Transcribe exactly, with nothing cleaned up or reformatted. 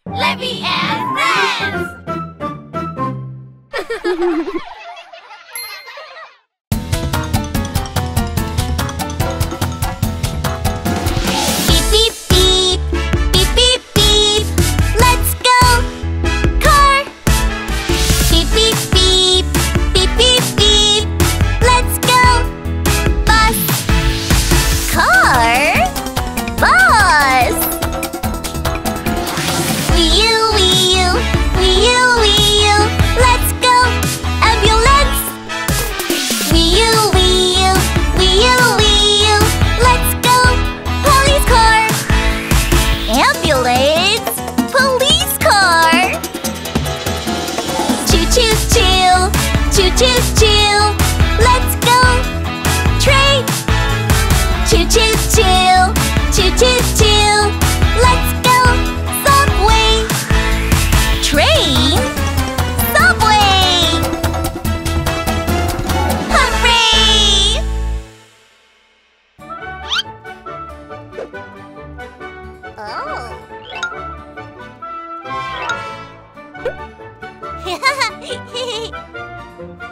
Libby and friends! Beep, beep, beep, beep, beep, beep. Let's go! Car! Beep, beep, beep, beep, beep, beep. Let's go! Bus! Car! Bus! Weeo, weeo, weeo, weeo. Let's go! Ambulance! Weeo, weeo, weeo, weeo. Let's go! Police car! Ambulance! Police car! Choo choo choo! Choo choo choo! Let's go! Train! Choo choo choo! Choo choo choo! Let's go! Subway! Train! Subway! Hooray! Oh!